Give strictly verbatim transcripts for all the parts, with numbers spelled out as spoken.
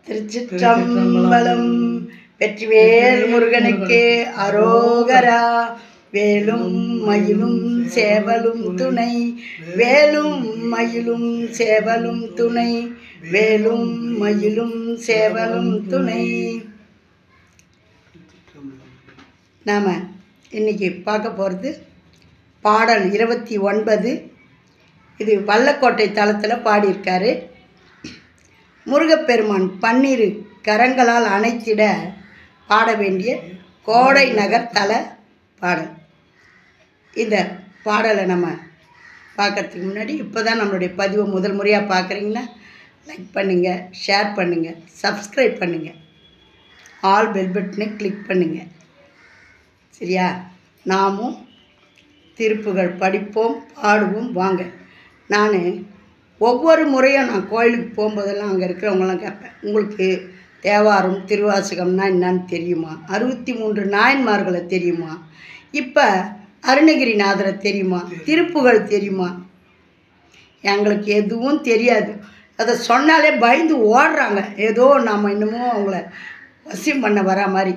திருச்சிற்றம்பலம். வெற்றிவேல் முருகனுக்கு அரோகரா. வேலும் மயிலும் சேவலும் துணை, வேலும் மயிலும் சேவலும் துணை, வேலும் மயிலும் சேவலும் துணை. நாம் இன்றைக்கி பார்க்க போகிறது பாடல் இருபத்தி ஒன்பது. இது வல்லக்கோட்டை தலத்தில் பாடியிருக்காரு. முருகப்பெருமான் பன்னிரு கரங்களால் அணைத்திட பாட வேண்டிய கோடை நகர் தல பாடல். இந்த பாடலை நம்ம பார்க்குறதுக்கு முன்னாடி இப்போ தான் நம்மளுடைய பதிவை முதல் முறையாக பார்க்குறீங்கன்னா லைக் பண்ணுங்கள், ஷேர் பண்ணுங்கள், சப்ஸ்கிரைப் பண்ணுங்கள், ஆல் பெல் பட்டனை கிளிக் பண்ணுங்கள். சரியா? நாமும் திருப்புகழ் படிப்போம், பாடுவோம் வாங்க. நான் ஒவ்வொரு முறையும் நான் கோயிலுக்கு போகும்போதெல்லாம் அங்கே இருக்கிறவங்களாம் கேட்பேன், உங்களுக்கு தேவாரம் திருவாசகம்னா என்னன்னு தெரியுமா? அறுபத்தி மூன்று நாயன்மார்களை தெரியுமா? இப்போ அருணகிரிநாதரை தெரியுமா? திருப்புகழ் தெரியுமா? எங்களுக்கு எதுவும் தெரியாது. அதை சொன்னாலே பயந்து ஓடுறாங்க, ஏதோ நாம் இன்னமும் அவங்கள வசியம் பண்ண வர மாதிரி.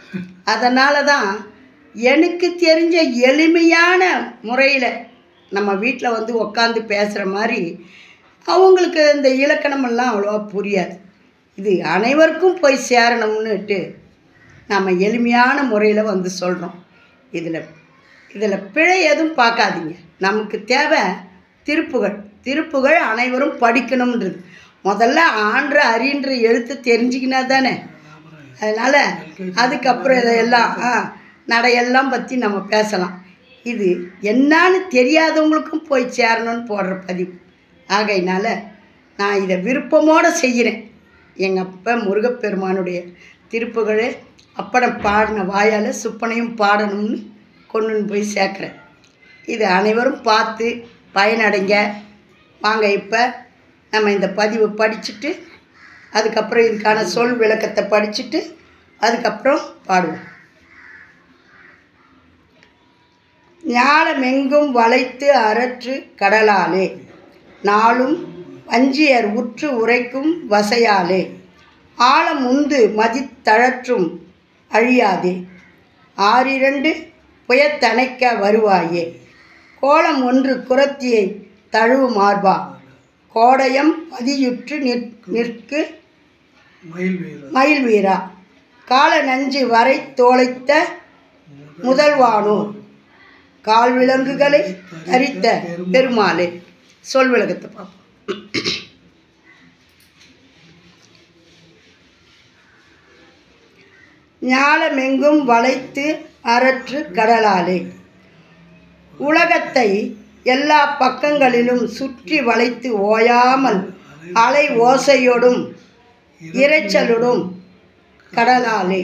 அதனால தான் எனக்கு தெரிஞ்ச எளிமையான முறையில் நம்ம வீட்டில் வந்து உக்காந்து பேசுகிற மாதிரி அவங்களுக்கு இந்த இலக்கணமெல்லாம் அவ்வளோவா புரியாது. இது அனைவருக்கும் போய் சேரணும்னுட்டு நம்ம எளிமையான முறையில் வந்து சொல்கிறோம். இதில் இதில் பிழை எதுவும் பார்க்காதீங்க. நமக்கு தேவை திருப்புகழ். திருப்புகழ் அனைவரும் படிக்கணுன்றது. முதல்ல ஆன்ற அறின்ற எழுத்து தெரிஞ்சிக்கினா தானே. அதனால் அதுக்கப்புறம் இதையெல்லாம் ஆ நடையெல்லாம் பற்றி நம்ம பேசலாம். இது என்னான்னு தெரியாதவங்களுக்கும் போய் சேரணும்னு போடுற பதிவு. ஆகையினால நான் இதை விருப்பமோடு செய்கிறேன். எங்கள் அப்பா முருகப்பெருமானுடைய திருப்புகழே அப்படம் பாடின வாயால் சுப்பனையும் பாடணும்னு கொண்டுன்னு போய் சேர்க்குறேன். இது அனைவரும் பார்த்து பயனடைங்க. வாங்க இப்போ நம்ம இந்த பதிவு படிச்சுட்டு அதுக்கப்புறம் இதுக்கான சொல் விளக்கத்தை படிச்சுட்டு அதுக்கப்புறம் பாடுவோம். ஞாலமெங்கும் வளைத்து அரற்று கடலாலே, நாளும் வஞ்சியர் உற்று உரைக்கும் வசையாலே, ஆழம் உந்து மதித்தழற்றும் அழியாதே, ஆறிரண்டு புயத்தணைக்க வருவாயே, கோலம் ஒன்று குரத்தியை தழுவு மார்பா, கோடயம் பதியுற்று நிற்கு மயில் வீரா, கால நஞ்சு வரை தோளைத்த முதல்வானோர், கால் விலங்குகளை தரித்த பெருமாளே. சொல் விளக்கத்தை பார்ப்போம். ஞாலமெங்கும் வளைத்து அரற்று கடலாலே, உலகத்தை எல்லா பக்கங்களிலும் சுற்றி வளைத்து ஓயாமல் அலை ஓசையோடும் இரைச்சலுடும் கடலாலே,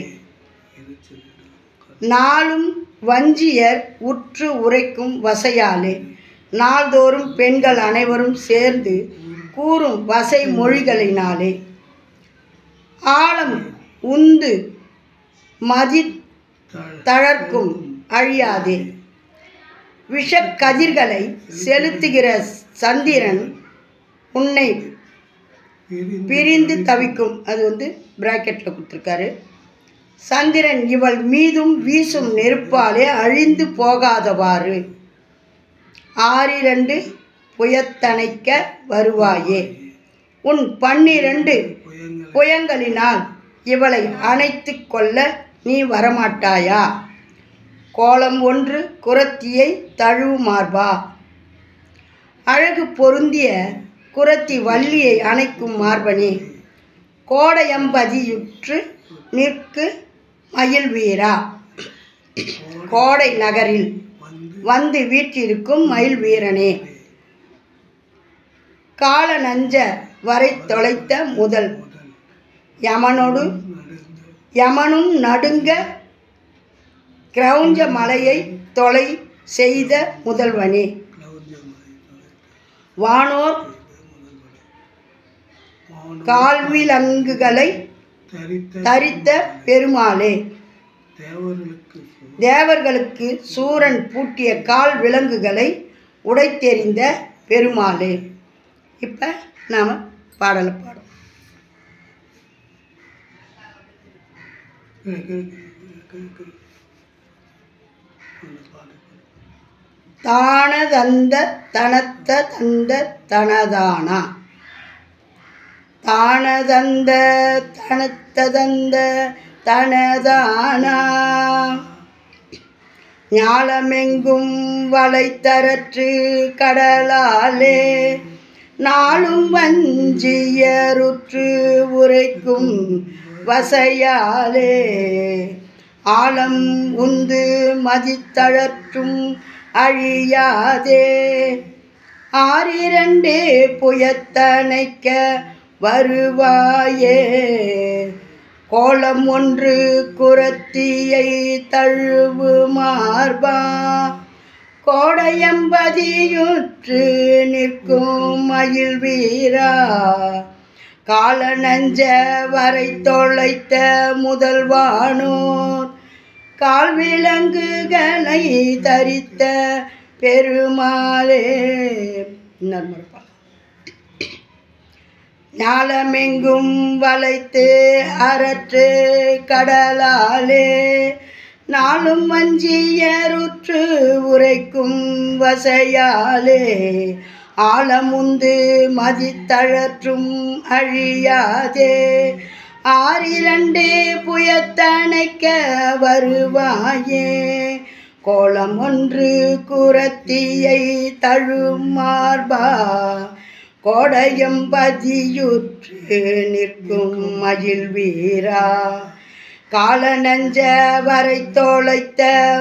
நாளும் வஞ்சியர் உற்று உரைக்கும் வசையாலே, நாள்தோறும் பெண்கள் அனைவரும் சேர்ந்து கூறும் வசை மொழிகளினாலே, ஆழம் உந்து மதி தழற்கும் அழியாதே, விஷக்கதிர்களை செலுத்துகிற சந்திரன் உன்னை பிரிந்து தவிக்கும். அது வந்து பிராக்கெட்டில் கொடுத்துருக்காரு. சந்திரன் இவள் மீதும் வீசும் நெருப்பாலே அழிந்து போகாதவாறு, ஆறிரண்டு புயத்தணைக்க வருவாயே, உன் பன்னிரண்டு புயங்களினால் இவளை அணைத்து கொள்ள நீ வரமாட்டாயா, கோலம் ஒன்று குரத்தியை தழுவு மார்பா, அழகு பொருந்திய குரத்தி வள்ளியை அணைக்கும் மார்பனே, கோடையம்பதியுற்று நிற்கு மயில் வீரா, கோடை நகரில் வந்து வீற்றிருக்கும் மயில் வீரனே, கால நஞ்ச வரை தொலைத்த முதல், யமனோடு யமனும் நடுங்க கிரௌஞ்ச மலையை தொலை செய்த முதல்வனே, வானோர் கால்விலங்குகளை தரித்த பெருமாளே, தேவர்களுக்கு சூரன் பூட்டிய கால் விலங்குகளை உடைத்தெறிந்த பெருமாளே. இப்போ நாம் பாடலை பாடுவோம். தான தந்த தனத்த தந்த தனதானா தான தந்த தனத்த தந்த தனதானா ஞாலமெங்கும் வளைத்தரற்று கடலாலே நாளும் வஞ்சியருற்று உரைக்கும் வசையாலே ஆழம் உந்து மதித்தழற்றும் அழியாதே ஆறிரண்டே புயத்தணைக்க வருவாயே கோலம் ஒன்று குரத்தியை தழுவு மார்பா கோடையம்பதியுற்று நிற்கும் மயில் வீரா கால நஞ்ச வரை தொலைத்த முதல்வானோர் கால் விலங்குகளை தரித்த பெருமாளே. ஞாலமெங்கும் வளைத்து அரற்று கடலாலே நாளும் வஞ்சியருற்று உரைக்கும் வசையாலே ஆழமுந்து மதித்தழற்றும் அழியாதே ஆறிரண்டே புயத்தணைக்க வருவாயே கோலம் ஒன்று குரத்தியை தழுமார்பா கோடையம் பதியுற்று நிற்கும் மயில் வீரா கால நஞ்ச வரை தோளைத்த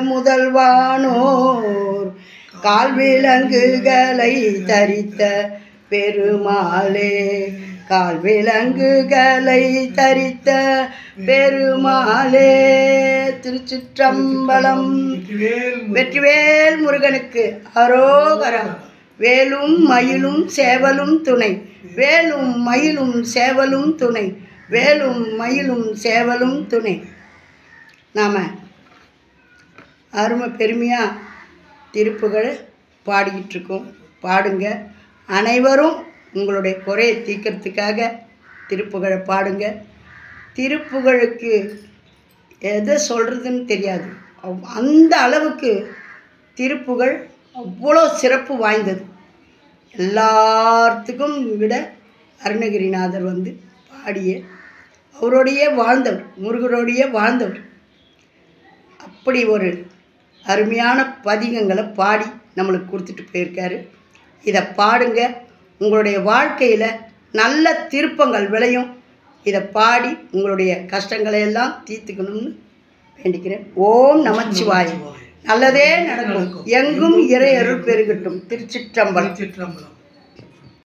முதல்வானோர் கால் விலங்குகளை தரித்த பெருமாளே கால் விலங்குகளை தரித்த பெருமாளே. திருச்சிற்றம்பலம். வெற்றிவேல் முருகனுக்கு அரோகரம். வேலும் மயிலும் சேவலும் துணை வேலும் மயிலும் சேவலும் துணை வேலும் மயிலும் சேவலும் துணை. நாம் அருமை பெருமையாக திருப்புகழை பாடிக்கிட்டு இருக்கோம். பாடுங்க. அனைவரும் உங்களுடைய குறையை தீர்க்கறதுக்காக திருப்புகழை பாடுங்க. திருப்புகழுக்கு எதை சொல்கிறதுன்னு தெரியாது. அந்த அளவுக்கு திருப்புகழ் அவ்வளோ சிறப்பு வாய்ந்தது. எல்லாத்துக்கும் விட அருணகிரிநாதர் வந்து பாடிய அவரோடையே வாழ்ந்தவர், முருகரோடையே வாழ்ந்தவர். அப்படி ஒரு அருமையான பதிகங்களை பாடி நம்மளுக்கு கொடுத்துட்டு போயிருக்காரு. இதை பாடுங்க. உங்களுடைய வாழ்க்கையில் நல்ல திருப்பங்கள் விளையும். இதை பாடி உங்களுடைய கஷ்டங்களை எல்லாம் தீர்த்துக்கணும்னு வேண்டிக்கிறேன். ஓம் நமச்சிவாய. நல்லதே நடக்கும். எங்கும் இறை அருள் பெருகட்டும். திருச்சிற்றம்பலம்.